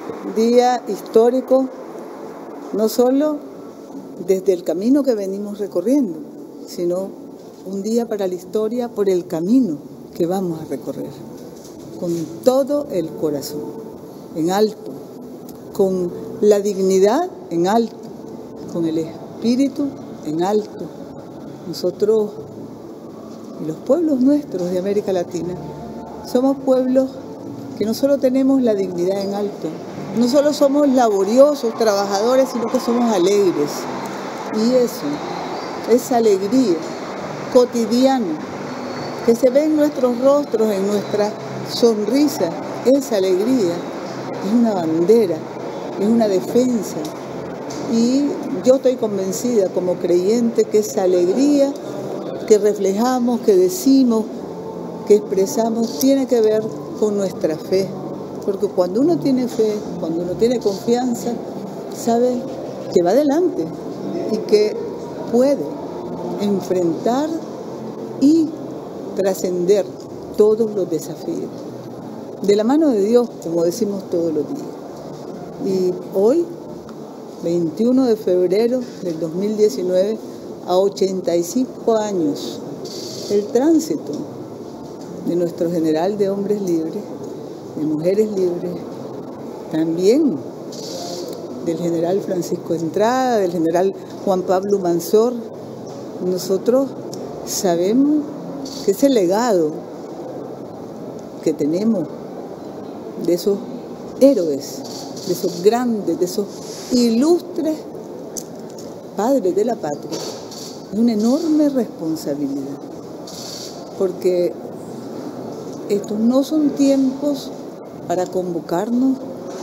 día histórico, no solo desde el camino que venimos recorriendo, sino un día para la historia por el camino que vamos a recorrer, con todo el corazón, en alto, con la dignidad en alto, con el espíritu en alto. Nosotros y los pueblos nuestros de América Latina somos pueblos que no solo tenemos la dignidad en alto, no solo somos laboriosos, trabajadores, sino que somos alegres. Y eso, esa alegría cotidiana que se ve en nuestros rostros, en nuestra sonrisa, esa alegría es una bandera, es una defensa. Y yo estoy convencida como creyente que esa alegría que reflejamos, que decimos, que expresamos, tiene que ver con nuestra fe. Porque cuando uno tiene fe, cuando uno tiene confianza, sabe que va adelante y que puede enfrentar y trascender todos los desafíos. De la mano de Dios, como decimos todos los días. Y hoy, 21 de febrero del 2019, a 85 años, el tránsito de nuestro general de hombres libres, de mujeres libres, también del general Francisco Entrada, del general Juan Pablo Manzor, nosotros sabemos que ese legado que tenemos de esos héroes, de esos grandes, de esos ilustres padres de la patria, es una enorme responsabilidad, porque estos no son tiempos para convocarnos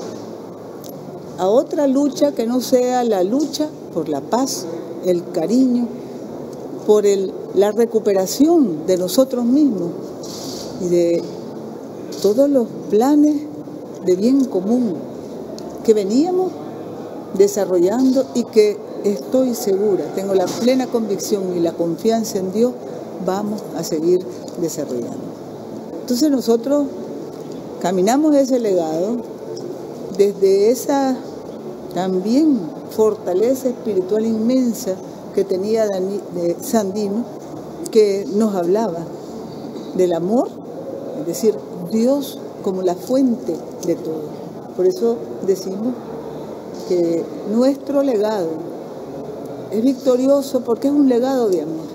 a otra lucha que no sea la lucha por la paz, el cariño, por la recuperación de nosotros mismos y de todos los planes de bien común que veníamos desarrollando y que estoy segura, tengo la plena convicción y la confianza en Dios, vamos a seguir desarrollando. Entonces nosotros caminamos ese legado desde esa también fortaleza espiritual inmensa que tenía Sandino, que nos hablaba del amor, es decir, Dios como la fuente de todo. Por eso decimos que nuestro legado es victorioso porque es un legado de amor.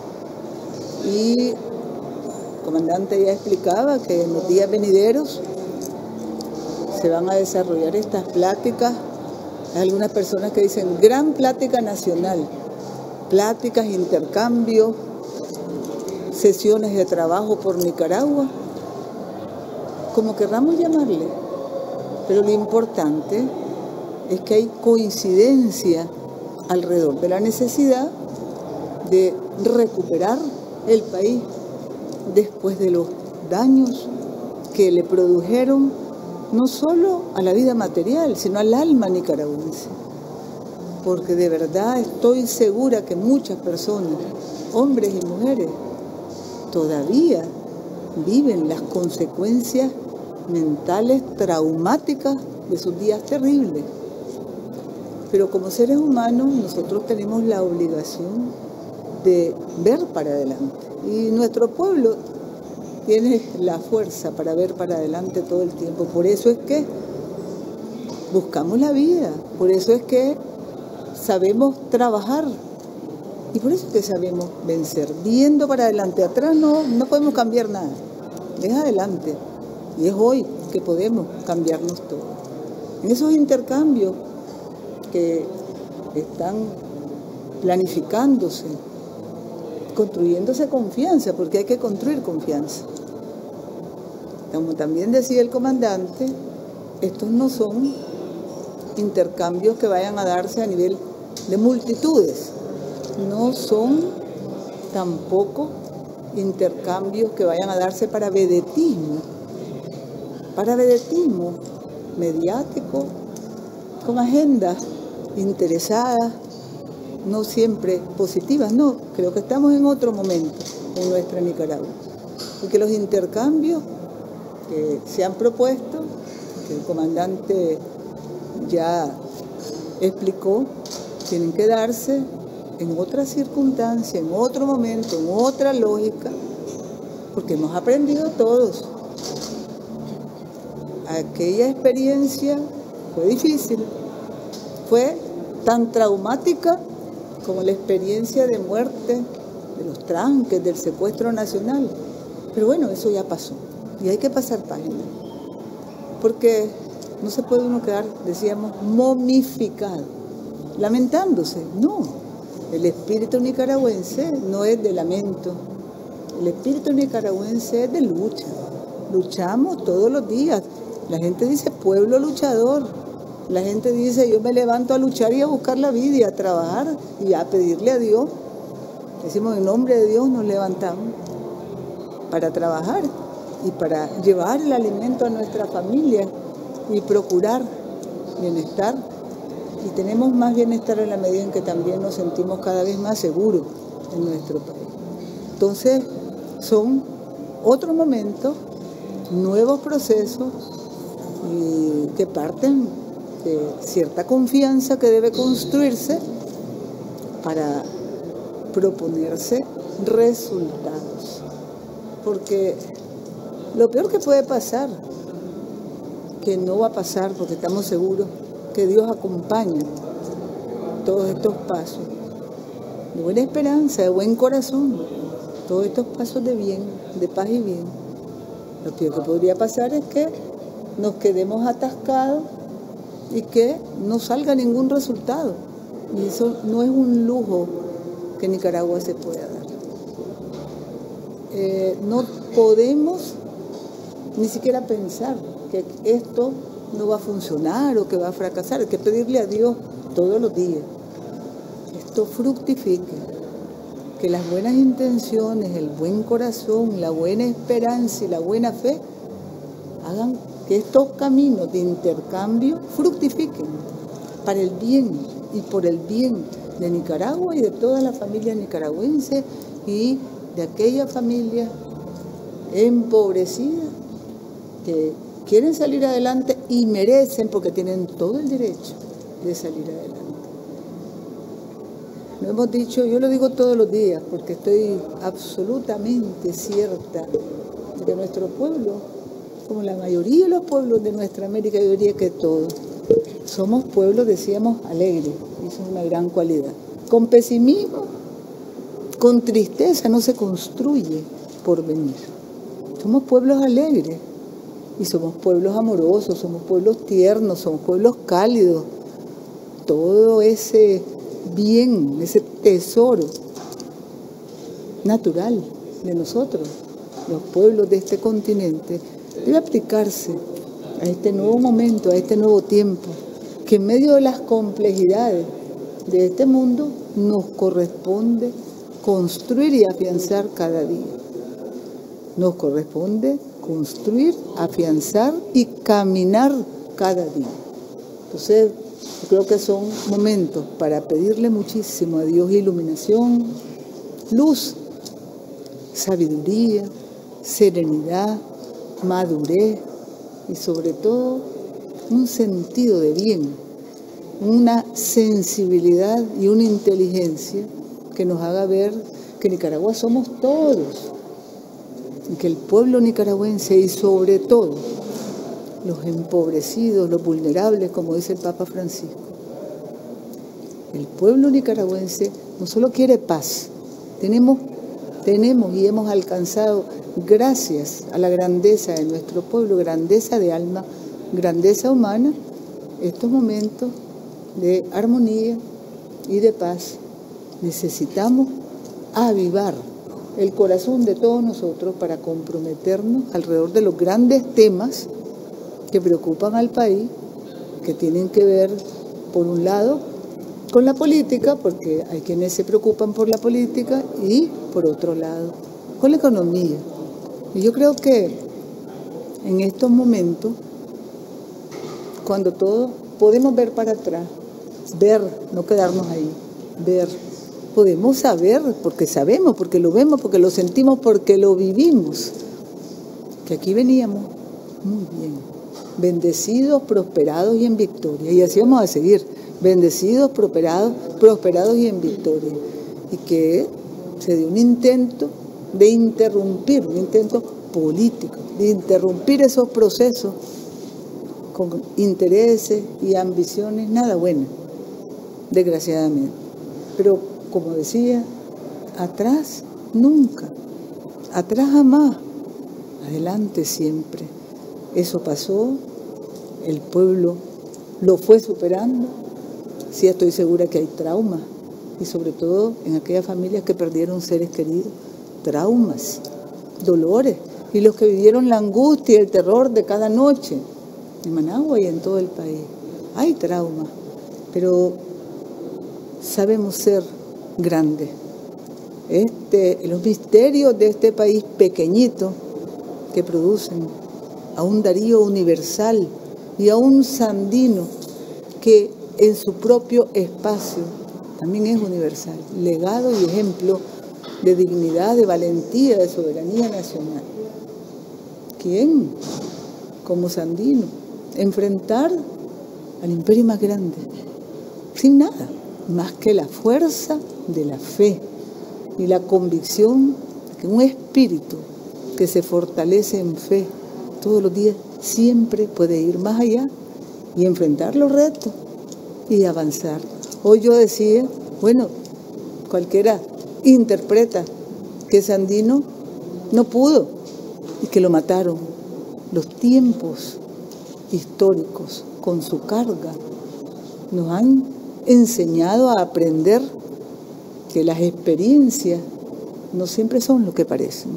Y el comandante ya explicaba que en los días venideros se van a desarrollar estas pláticas. Hay algunas personas que dicen gran plática nacional, pláticas, intercambios, sesiones de trabajo por Nicaragua, como querramos llamarle. Pero lo importante es que hay coincidencia alrededor de la necesidad de recuperar el país después de los daños que le produjeron no solo a la vida material, sino al alma nicaragüense. Porque de verdad estoy segura que muchas personas, hombres y mujeres, todavía viven las consecuencias mentales traumáticas de sus días terribles. Pero como seres humanos nosotros tenemos la obligación de ver para adelante. Y nuestro pueblo tiene la fuerza para ver para adelante todo el tiempo. Por eso es que buscamos la vida, por eso es que sabemos trabajar y por eso es que sabemos vencer. Viendo para adelante, atrás no podemos cambiar nada, es adelante. Y es hoy que podemos cambiarnos todo. En esos intercambios que están planificándose, construyéndose confianza, porque hay que construir confianza. Como también decía el comandante, estos no son intercambios que vayan a darse a nivel de multitudes, no son tampoco intercambios que vayan a darse para vedetismo mediático, con agendas interesadas, no siempre positivas, no, creo que estamos en otro momento en nuestra Nicaragua, porque los intercambios que se han propuesto, que el comandante ya explicó, tienen que darse en otra circunstancia, en otro momento, en otra lógica, porque hemos aprendido todos. Aquella experiencia fue difícil, fue tan traumática como la experiencia de muerte, de los tranques, del secuestro nacional. Pero bueno, eso ya pasó y hay que pasar página, porque no se puede uno quedar, decíamos, momificado, lamentándose. No, el espíritu nicaragüense no es de lamento, el espíritu nicaragüense es de lucha. Luchamos todos los días. La gente dice pueblo luchador, la gente dice yo me levanto a luchar y a buscar la vida y a trabajar y a pedirle a Dios. Decimos en nombre de Dios nos levantamos para trabajar y para llevar el alimento a nuestra familia y procurar bienestar. Y tenemos más bienestar en la medida en que también nos sentimos cada vez más seguros en nuestro país. Entonces son otros momentos, nuevos procesos y que parten de cierta confianza que debe construirse para proponerse resultados. Porque lo peor que puede pasar, que no va a pasar porque estamos seguros que Dios acompaña todos estos pasos de buena esperanza, de buen corazón, todos estos pasos de bien, de paz y bien. Lo peor que podría pasar es que nos quedemos atascados y que no salga ningún resultado. Y eso no es un lujo que Nicaragua se pueda dar. No podemos ni siquiera pensar que esto no va a funcionar o que va a fracasar. Hay que pedirle a Dios todos los días. Esto fructifique, que las buenas intenciones, el buen corazón, la buena esperanza y la buena fe hagan que estos caminos de intercambio fructifiquen para el bien y por el bien de Nicaragua y de toda la familia nicaragüense y de aquella familia empobrecida que quieren salir adelante y merecen, porque tienen todo el derecho de salir adelante. Lo hemos dicho, yo lo digo todos los días, porque estoy absolutamente cierta de que nuestro pueblo, como la mayoría de los pueblos de nuestra América, yo diría que todos, somos pueblos, decíamos, alegres, y eso es una gran cualidad. Con pesimismo, con tristeza no se construye porvenir. Somos pueblos alegres y somos pueblos amorosos, somos pueblos tiernos, somos pueblos cálidos. Todo ese bien, ese tesoro natural de nosotros, los pueblos de este continente, debe aplicarse a este nuevo momento, a este nuevo tiempo, que en medio de las complejidades de este mundo nos corresponde construir y afianzar cada día. Nos corresponde construir, afianzar y caminar cada día. Entonces, yo creo que son momentos para pedirle muchísimo a Dios iluminación, luz, sabiduría, serenidad, madurez y sobre todo un sentido de bien, una sensibilidad y una inteligencia que nos haga ver que Nicaragua somos todos y que el pueblo nicaragüense y sobre todo los empobrecidos, los vulnerables, como dice el Papa Francisco. El pueblo nicaragüense no solo quiere paz, tenemos y hemos alcanzado, gracias a la grandeza de nuestro pueblo, grandeza de alma, grandeza humana, estos momentos de armonía y de paz. Necesitamos avivar el corazón de todos nosotros para comprometernos alrededor de los grandes temas que preocupan al país, que tienen que ver, por un lado, con la política, porque hay quienes se preocupan por la política, y por otro lado, con la economía. Y yo creo que en estos momentos, cuando todos podemos ver para atrás, ver, no quedarnos ahí, ver, podemos saber, porque sabemos, porque lo vemos, porque lo sentimos, porque lo vivimos, que aquí veníamos muy bien. bendecidos, prosperados y en victoria. Y así vamos a seguir, bendecidos, prosperados y en victoria. Y que se dio un intento de interrumpir, un intento político, de interrumpir esos procesos con intereses y ambiciones nada buenas, desgraciadamente. Pero, como decía, atrás nunca, atrás jamás, adelante siempre. Eso pasó, el pueblo lo fue superando. Sí, estoy segura que hay traumas, y sobre todo en aquellas familias que perdieron seres queridos, traumas, dolores, y los que vivieron la angustia y el terror de cada noche, en Managua y en todo el país. Hay traumas, pero sabemos ser grandes. Los misterios de este país pequeñito que producen a un Darío universal y a un Sandino que en su propio espacio también es universal, legado y ejemplo de dignidad, de valentía, de soberanía nacional. ¿Quién, como Sandino, enfrentar al imperio más grande sin nada más que la fuerza de la fe y la convicción que un espíritu que se fortalece en fe todos los días siempre puede ir más allá y enfrentar los retos y avanzar? Hoy yo decía, bueno, cualquiera interpreta que Sandino no pudo y que lo mataron. Los tiempos históricos con su carga nos han enseñado a aprender que las experiencias no siempre son lo que parecen.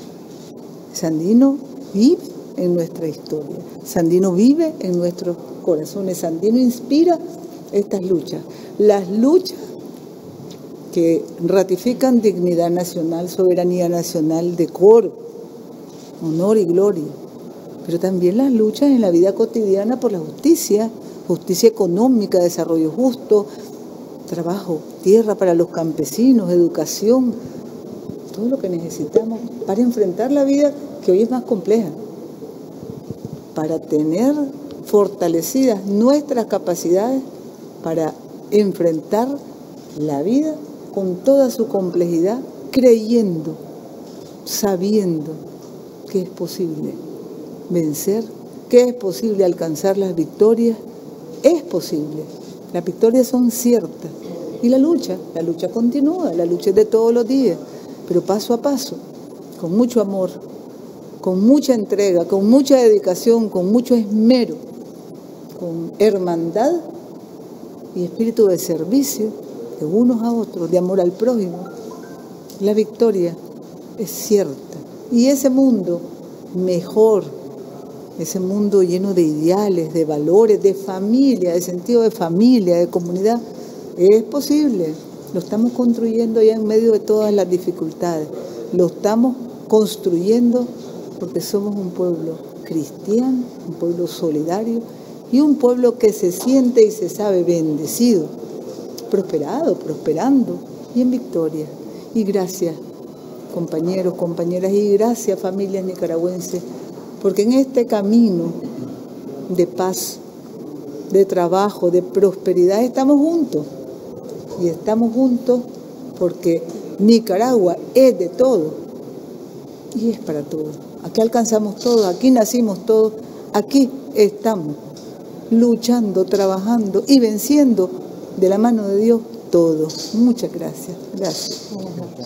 Sandino vive en nuestra historia, Sandino vive en nuestros corazones, Sandino inspira estas luchas, las luchas que ratifican dignidad nacional, soberanía nacional, decoro, honor y gloria, pero también las luchas en la vida cotidiana por la justicia, justicia económica, desarrollo justo, trabajo, tierra para los campesinos, educación, todo lo que necesitamos para enfrentar la vida que hoy es más compleja, para tener fortalecidas nuestras capacidades para enfrentar la vida con toda su complejidad, creyendo, sabiendo que es posible vencer, que es posible alcanzar las victorias, es posible. Las victorias son ciertas. Y la lucha continúa, la lucha es de todos los días, pero paso a paso, con mucho amor, con mucha entrega, con mucha dedicación, con mucho esmero, con hermandad y espíritu de servicio de unos a otros, de amor al prójimo. La victoria es cierta. Y ese mundo mejor, ese mundo lleno de ideales, de valores, de familia, de sentido de familia, de comunidad, es posible. Lo estamos construyendo ya en medio de todas las dificultades. Lo estamos construyendo porque somos un pueblo cristiano, un pueblo solidario y un pueblo que se siente y se sabe bendecido, prosperado, prosperando y en victoria. Y gracias, compañeros, compañeras, y gracias, familias nicaragüenses, porque en este camino de paz, de trabajo, de prosperidad, estamos juntos. Y estamos juntos porque Nicaragua es de todos y es para todos. Aquí alcanzamos todos, aquí nacimos todos, aquí estamos luchando, trabajando y venciendo de la mano de Dios todos. Muchas gracias. Gracias.